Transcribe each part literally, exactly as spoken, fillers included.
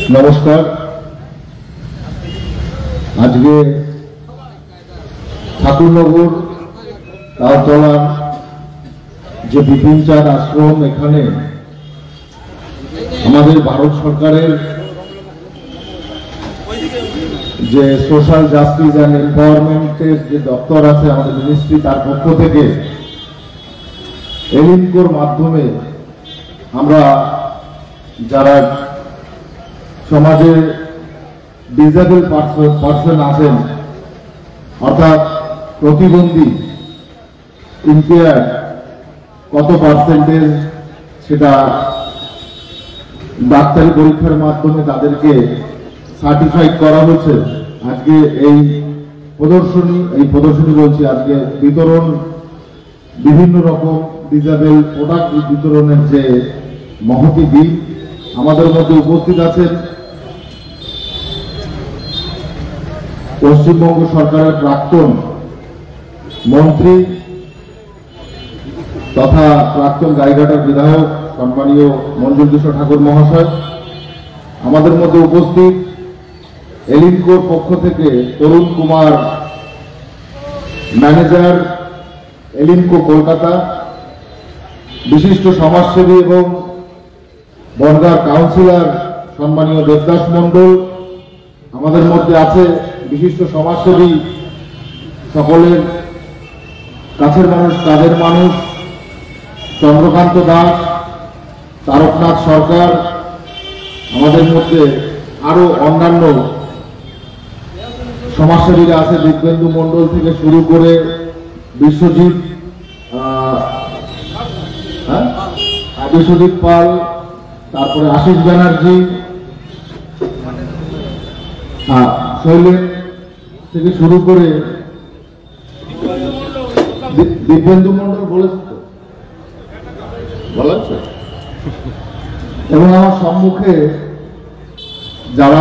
নমস্কার। আজকে ঠাকুরনগর তালতলার যে বিপিন চাঁদ আশ্রম, এখানে আমাদের ভারত সরকারের যে সোশ্যাল জাস্টিস অ্যান্ড এম্পাওয়ারমেন্টের যে দপ্তর আছে আমাদের মিনিস্ট্রি, তার পক্ষ থেকে এলিনকোর মাধ্যমে আমরা যারা সমাজে ডিসেবল পার্সন আছেন, অর্থাৎ প্রতিবন্ধী, ইম্পেয়ার কত পার্সেন্টেজ, সেটা ডাক্তারি পরীক্ষার মাধ্যমে তাদেরকে সার্টিফাইড করা হয়েছে। আজকে এই প্রদর্শনী এই প্রদর্শনী বলছি আজকে বিতরণ, বিভিন্ন রকম ডিসেবল প্রোডাক্ট বিতরণের যে মহতি দিন, আমাদের মধ্যে উপস্থিত আছেন পশ্চিমবঙ্গ সরকারের প্রাক্তন মন্ত্রী তথা প্রাক্তন গাইঘাটার বিধায়ক সম্মানীয় মঞ্জুর কিশোর ঠাকুর মহাশয়। আমাদের মধ্যে উপস্থিত এলিনকোর পক্ষ থেকে তরুণ কুমার, ম্যানেজার এলিনকো কলকাতা, বিশিষ্ট সমাজসেবী এবং বনগাঁ কাউন্সিলর সম্মানীয় দেবদাস মণ্ডল। আমাদের মধ্যে আছে বিশিষ্ট সমাজসেবী, সকলের কাছের মানুষ, কাজের মানুষ, চন্দ্রকান্ত দাস, তারকনাথ সরকার। আমাদের মধ্যে আরো অন্যান্য সমাজসেবীরা আছে, দিব্যেন্দু মণ্ডল থেকে শুরু করে বিশ্বজিৎ হ্যাঁ বিশ্বজিৎ পাল, তারপরে আশিস ব্যানার্জি, হ্যাঁ শৈলেন থেকে শুরু করে দিব্যেন্দু মণ্ডল বলেছে তো বলেছে। এবং আমার সম্মুখে যারা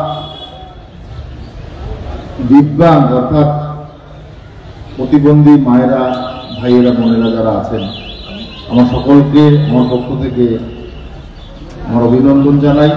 দিব্যাঙ্গ অর্থাৎ প্রতিবন্ধী মায়েরা, ভাইয়েরা, বোনেরা যারা আছেন, আমার সকলকে আমার পক্ষ থেকে আমার অভিনন্দন জানাই।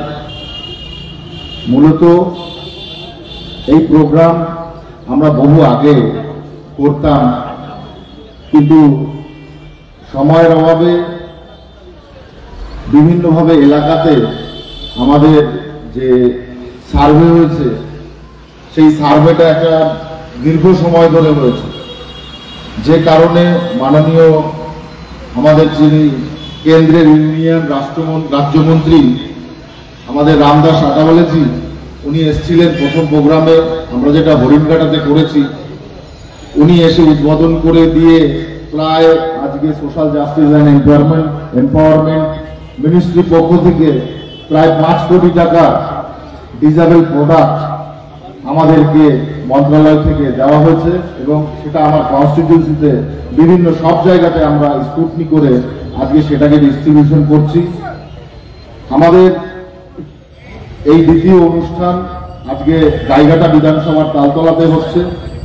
মূলত এই প্রোগ্রাম আমরা বহু আগে করতাম, কিন্তু সময়ের অভাবে বিভিন্নভাবে এলাকাতে আমাদের যে সার্ভে হয়েছে, সেই সার্ভেটা একটা দীর্ঘ সময় ধরে হয়েছে, যে কারণে মাননীয় আমাদের যিনি কেন্দ্রের ইউনিয়ন রাষ্ট্রমন্ত্রী রাজ্যমন্ত্রী আমাদের রামদাস আঠাওয়ালেজি, উনি এসেছিলেন প্রথম প্রোগ্রামে, আমরা যেটা হরিণঘাটাতে করেছি। উনি এসে উদ্বোধন করে দিয়ে প্রায় আজকে social justice and empowerment empowerment মিনিস্ট্রির পক্ষ থেকে প্রায় পাঁচ কোটি টাকা ডিসেবল প্রোডাক্ট আমাদেরকে মন্ত্রণালয় থেকে দেওয়া হয়েছে, এবং সেটা আমার কনস্টিটিউন্সিতে বিভিন্ন সব জায়গাতে আমরা স্কুটনি করে আজকে সেটাকে ডিস্ট্রিবিউশন করছি। আমাদের এই দ্বিতীয় অনুষ্ঠান আজকে গাইঘাটা বিধানসভার তালতলাতে হচ্ছে।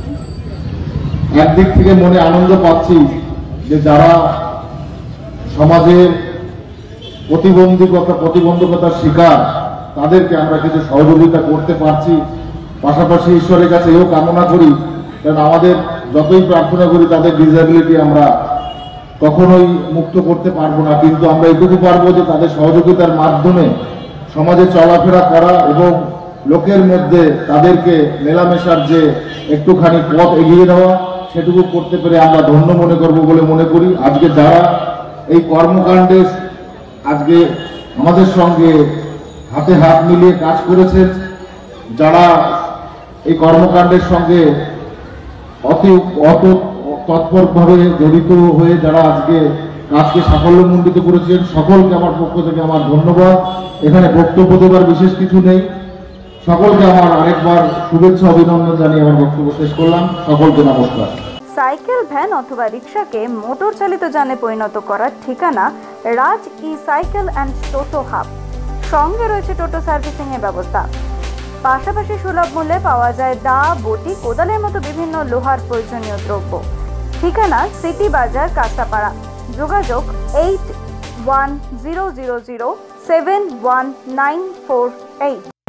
একদিক থেকে মনে আনন্দ পাচ্ছি যে যারা সমাজের প্রতিবন্ধকতা প্রতিবন্ধকতার শিকার, তাদেরকে আমরা কিছু সহযোগিতা করতে পারছি। পাশাপাশি ঈশ্বরের কাছে এও কামনা করি, কারণ আমাদের যতই প্রার্থনা করি তাদের ডিসেবিলিটি আমরা কখনোই মুক্ত করতে পারবো না, কিন্তু আমরা এটুকু পারবো যে তাদের সহযোগিতার মাধ্যমে সমাজে চলাফেরা করা এবং লোকের মধ্যে তাদেরকে মেলামেশার যে একটুখানি পথ এগিয়ে দেওয়া, সেটুকু করতে পেরে আমরা ধন্য মনে করব বলে মনে করি। আজকে যারা এই কর্মকাণ্ডে আজকে আমাদের সঙ্গে হাতে হাত মিলিয়ে কাজ করেছেন, যারা এই কর্মকাণ্ডের সঙ্গে অতি অত তৎপরভাবে জড়িত হয়ে যারা আজকে কাজকে সাফল্যমণ্ডিত করেছেন, সকলকে আমার পক্ষ থেকে আমার ধন্যবাদ। এখানে বক্তব্য দেবার বিশেষ কিছু নেই, সকলকে আমার আরেকবার শুভেচ্ছা অভিনন্দন জানিয়ে আমার বক্তব্য শেষ করলাম। সকলকে নমস্কার। সাইকেল, ভ্যান অথবা রিক্সাকে মোটর চালিত যানে পরিণত করার ঠিকানা Raj E cycle and toto hub. সঙ্গে রয়েছে টোটো সার্ভিসিং এর ব্যবস্থা। পাশাপাশি সুলভ মূল্যে পাওয়া যায় দা, বটি, কোদালের মতো বিভিন্ন লোহার প্রয়োজনীয় দ্রব্য। ঠিকানা সিটি বাজার, কাঁচাপাড়া। যোগাযোগ eight one zero zero zero seven one nine four eight.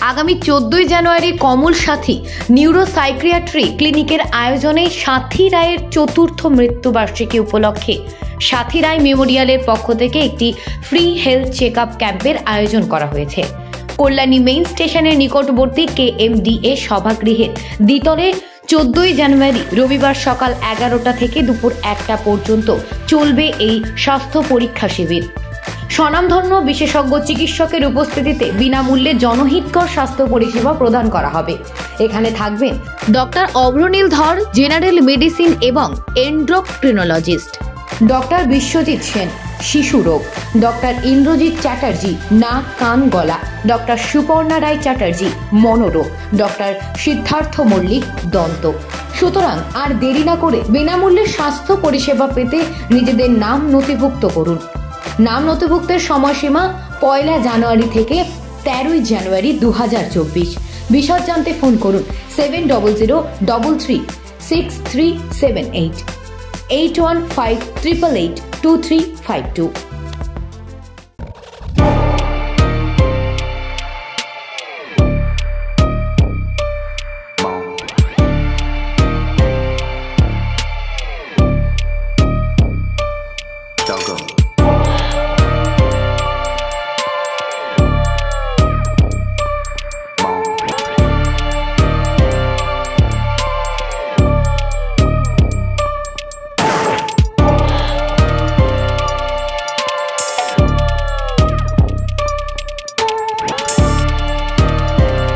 আগামী চোদ্দই জানুয়ারি কমল সাথী নিউরোসাইক্রিয়াট্রি ক্লিনিকের আয়োজনে সাথী রায়ের চতুর্থ মৃত্যুবার্ষিকী উপলক্ষে সাথী রায় মেমোরিয়ালের পক্ষ থেকে একটি ফ্রি হেলথ চেক আপ ক্যাম্পের আয়োজন করা হয়েছে। কল্যাণী মেইন স্টেশনের নিকটবর্তী কে এম ডি এ সভাগৃহের দ্বিতলে চোদ্দই জানুয়ারি রবিবার সকাল এগারোটা থেকে দুপুর একটা পর্যন্ত চলবে এই স্বাস্থ্য পরীক্ষা শিবির। স্বনামধন্য বিশেষজ্ঞ চিকিৎসকের উপস্থিতিতে বিনামূল্যে জনহিতকর স্বাস্থ্য পরিষেবা প্রদান করা হবে। এখানে থাকবেন ডক্টর অভ্রনীল ধর, জেনারেল মেডিসিন এবং এন্ড্রোক্রিনোলজিস্ট, ডক্টর বিশ্বজিৎ সেন, শিশু রোগ, ডক্টর ইন্দ্রজিৎ চ্যাটার্জি, নাক কান গলা, ডক্টর সুপর্ণা রায় চ্যাটার্জি, মনোরোগ, ডক্টর সিদ্ধার্থ মল্লিক, দন্ত। সুতরাং আর দেরি না করে বিনামূল্যে স্বাস্থ্য পরিষেবা পেতে নিজেদের নাম নথিভুক্ত করুন। নাম নথিভুক্তের সময়সীমা পয়লা জানুয়ারি থেকে তেরোই জানুয়ারি দু হাজার চব্বিশ। বিশদ জানতে ফোন করুন seven double zero double three six three seven eight eight one five triple eight two three five two.